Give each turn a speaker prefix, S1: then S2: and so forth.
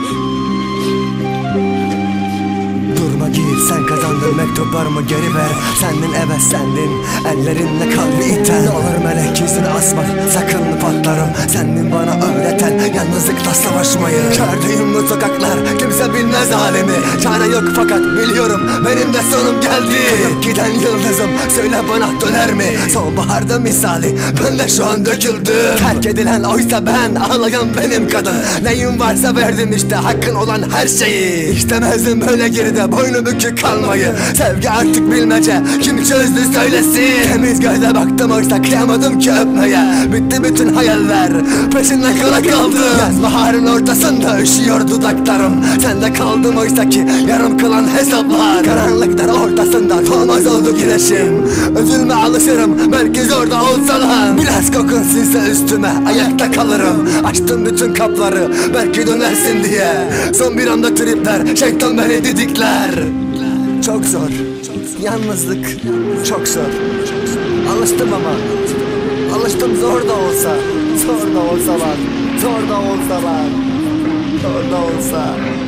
S1: Durma git, sen kazandın, mektuplarımı geri ver. Sendin, evet sendin, ellerinle kalbi iten. Ne olur melek yüzünü asma, sakın patlarım. Sendin bana öğreten yalnızlıkla savaşmayı. Gördüğüm bu sokaklar kimse bilmez halimi. Çare yok fakat biliyorum benim de sonum geldi. Kayıp giden yıldızım söyle bana döner mi? Sonbaharda misali ben de şu an döküldüm. Terk edilen oysa ben, ağlayan benim kadın. Neyim varsa verdim işte, hakkın olan her şeyi. İstemezdim böyle geride boynu bükük kalmayı. Sevgi artık bilmece, kim çözdü söylesin. Temiz gözle baktım oysa kıyamadım ki öpmeye. Bitti bütün hayaller, peşinden kala kaldım. Yaz baharın ortasında üşüyor dudaklarım. Sende kaldım oysa ki yarım kalan hesaplar. Karanlıklar ortasında solmaz oldu güneşim. Üzülme, alışırım belki zor da olsa lan. Biraz kokun sinse üstüme ayakta kalırım. Açtım bütün kapları belki dönersin diye. Son bir anda tripler, şeytan beni didikler. Çok zor, yalnızlık çok zor. Alıştım ama, alıştım zor da olsa. Zor da olsa lan, zor da olsa lan, zor da olsa.